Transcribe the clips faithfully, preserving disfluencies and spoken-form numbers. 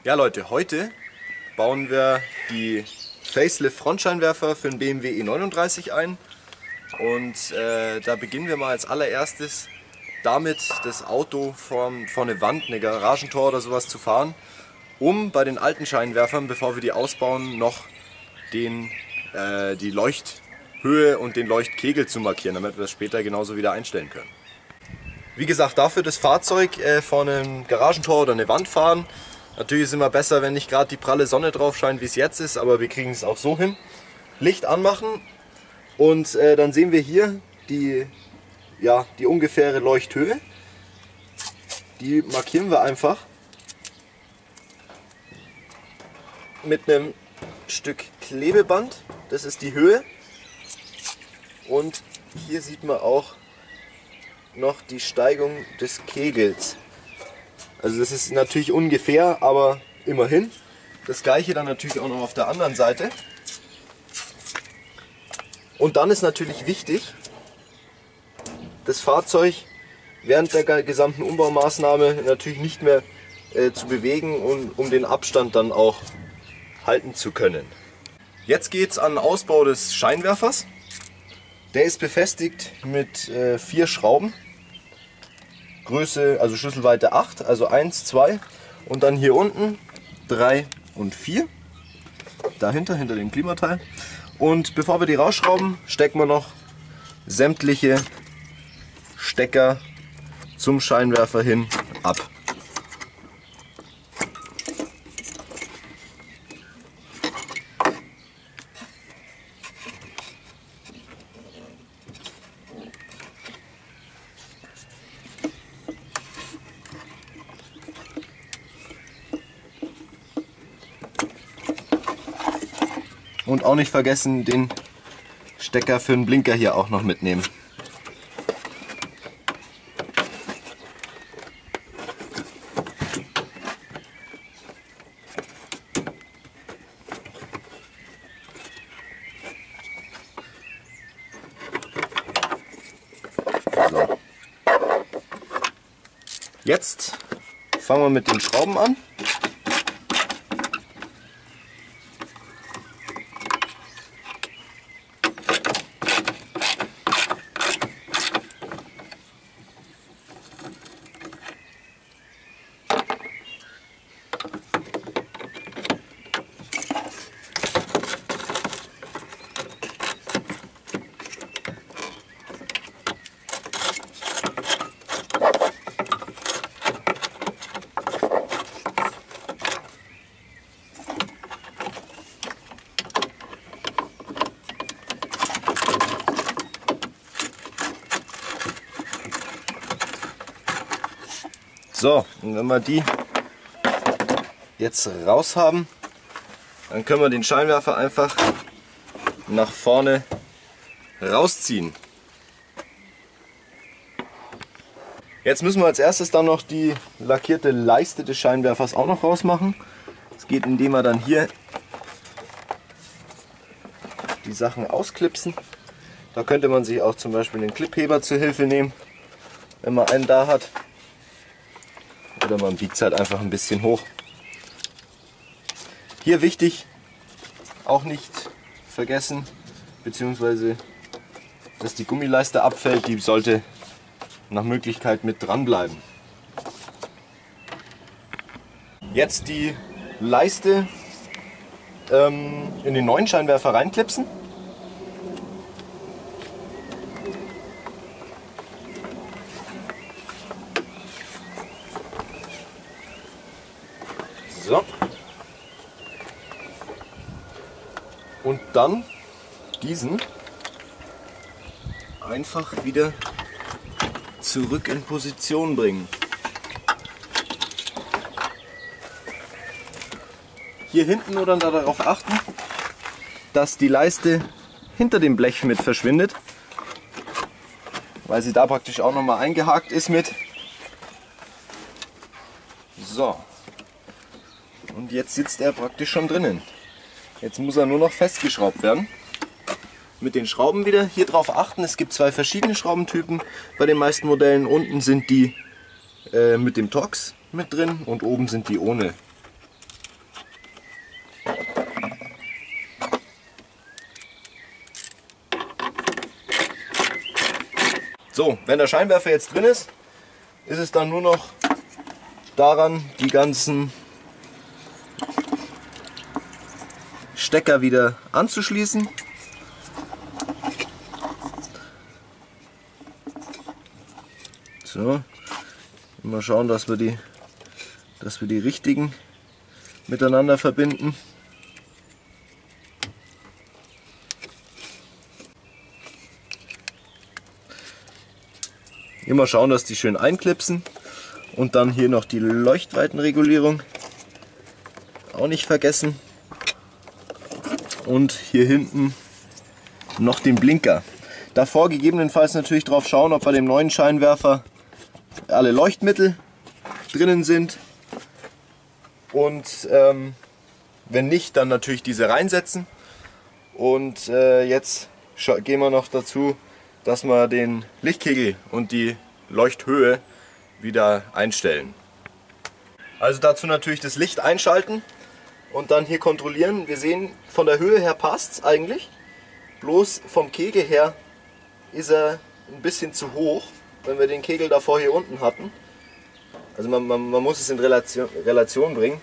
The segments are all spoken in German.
Ja Leute, heute bauen wir die Facelift Frontscheinwerfer für den B M W E neununddreißig ein und äh, da beginnen wir mal als allererstes damit, das Auto vor, vor eine Wand, eine Garagentor oder sowas zu fahren, um bei den alten Scheinwerfern, bevor wir die ausbauen, noch den, äh, die Leuchthöhe und den Leuchtkegel zu markieren, damit wir das später genauso wieder einstellen können. Wie gesagt, dafür das Fahrzeug äh, vor einem Garagentor oder eine Wand fahren. Natürlich ist es immer besser, wenn nicht gerade die pralle Sonne drauf scheint, wie es jetzt ist, aber wir kriegen es auch so hin. Licht anmachen und äh, dann sehen wir hier die, ja, die ungefähre Leuchthöhe. Die markieren wir einfach mit einem Stück Klebeband. Das ist die Höhe. Und hier sieht man auch noch die Steigung des Kegels. Also das ist natürlich ungefähr, aber immerhin. Das gleiche dann natürlich auch noch auf der anderen Seite. Und dann ist natürlich wichtig, das Fahrzeug während der gesamten Umbaumaßnahme natürlich nicht mehr äh, zu bewegen, und, um den Abstand dann auch halten zu können. Jetzt geht es an den Ausbau des Scheinwerfers. Der ist befestigt mit äh, vier Schrauben. Größe, also Schlüsselweite acht, also eins, zwei und dann hier unten drei und vier. Dahinter, hinter dem Klimateil. Und bevor wir die rausschrauben, stecken wir noch sämtliche Stecker zum Scheinwerfer hin ab. Und auch nicht vergessen, den Stecker für den Blinker hier auch noch mitnehmen. So. Jetzt fangen wir mit den Schrauben an. So, und wenn wir die jetzt raus haben, dann können wir den Scheinwerfer einfach nach vorne rausziehen. Jetzt müssen wir als erstes dann noch die lackierte Leiste des Scheinwerfers auch noch rausmachen. Das geht, indem wir dann hier die Sachen ausklipsen. Da könnte man sich auch zum Beispiel den Clipheber zur Hilfe nehmen, wenn man einen da hat. Oder man biegt es halt einfach ein bisschen hoch. Hier wichtig, auch nicht vergessen, beziehungsweise dass die Gummileiste abfällt, die sollte nach Möglichkeit mit dran bleiben. Jetzt die Leiste ähm, in den neuen Scheinwerfer reinklipsen. So. Und dann diesen einfach wieder zurück in Position bringen. Hier hinten nur dann darauf achten, dass die Leiste hinter dem Blech mit verschwindet, weil sie da praktisch auch nochmal eingehakt ist mit. So. Und jetzt sitzt er praktisch schon drinnen. Jetzt muss er nur noch festgeschraubt werden. Mit den Schrauben wieder hier drauf achten, es gibt zwei verschiedene Schraubentypen bei den meisten Modellen. Unten sind die äh, mit dem Torx mit drin und oben sind die ohne. So, wenn der Scheinwerfer jetzt drin ist, ist es dann nur noch daran, die ganzen Stecker wieder anzuschließen. So, mal schauen, dass wir die, dass wir die richtigen miteinander verbinden. Immer schauen, dass die schön einklipsen. Und dann hier noch die Leuchtweitenregulierung. Auch nicht vergessen. Und hier hinten noch den Blinker. Davor gegebenenfalls natürlich drauf schauen, ob bei dem neuen Scheinwerfer alle Leuchtmittel drinnen sind. Und ähm, wenn nicht, dann natürlich diese reinsetzen. Und äh, jetzt gehen wir noch dazu, dass wir den Lichtkegel und die Leuchthöhe wieder einstellen. Also dazu natürlich das Licht einschalten und dann hier kontrollieren. Wir sehen, von der Höhe her passt es eigentlich. Bloß vom Kegel her ist er ein bisschen zu hoch, wenn wir den Kegel davor hier unten hatten. Also man, man, man muss es in Relation, Relation bringen.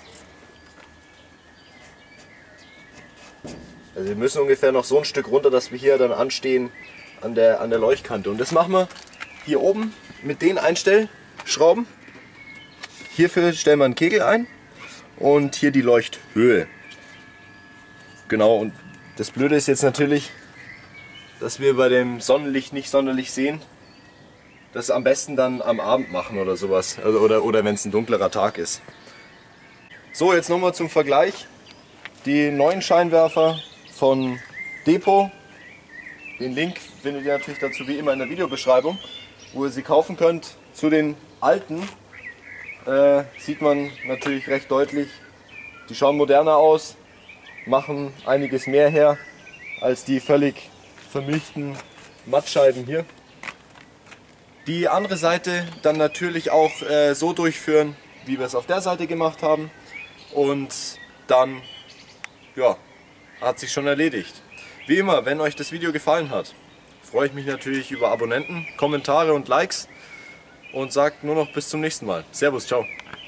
Also wir müssen ungefähr noch so ein Stück runter, dass wir hier dann anstehen an der, an der Leuchtkante. Und das machen wir hier oben mit den Einstellschrauben. Hierfür stellen wir einen Kegel ein und hier die Leuchthöhe. Genau, und das Blöde ist jetzt natürlich, dass wir bei dem Sonnenlicht nicht sonderlich sehen. Das am besten dann am Abend machen oder sowas. Also, oder oder wenn es ein dunklerer Tag ist. So, jetzt nochmal zum Vergleich. Die neuen Scheinwerfer von Depot. Den Link findet ihr natürlich dazu wie immer in der Videobeschreibung, wo ihr sie kaufen könnt. Zu den alten äh, sieht man natürlich recht deutlich, die schauen moderner aus, machen einiges mehr her als die völlig vermilchten Mattscheiben hier. Die andere Seite dann natürlich auch äh, so durchführen, wie wir es auf der Seite gemacht haben. Und dann ja, hat sich schon erledigt. Wie immer, wenn euch das Video gefallen hat, freue ich mich natürlich über Abonnenten, Kommentare und Likes und sagt nur noch bis zum nächsten Mal. Servus, ciao.